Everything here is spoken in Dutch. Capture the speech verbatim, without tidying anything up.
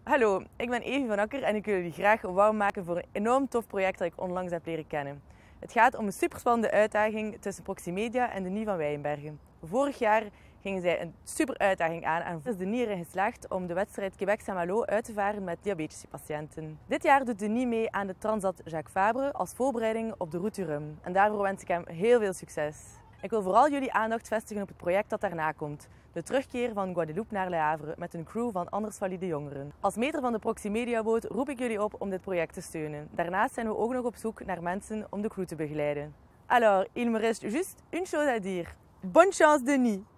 Hallo, ik ben Evie van Akker en ik wil jullie graag warm maken voor een enorm tof project dat ik onlangs heb leren kennen. Het gaat om een superspannende uitdaging tussen Proximedia en de N I van Wijnbergen. Vorig jaar gingen zij een super uitdaging aan en is de N I erin geslaagd om de wedstrijd Québec-Saint-Malo uit te varen met diabetische patiënten. Dit jaar doet de N I mee aan de Transat Jacques Vabre als voorbereiding op de Route du Rhum. En daarvoor wens ik hem heel veel succes. Ik wil vooral jullie aandacht vestigen op het project dat daarna komt. De terugkeer van Guadeloupe naar Le Havre met een crew van anders valide jongeren. Als meter van de Proximedia-boot roep ik jullie op om dit project te steunen. Daarnaast zijn we ook nog op zoek naar mensen om de crew te begeleiden. Alors, il me reste juste une chose à dire. Bonne chance, Denis!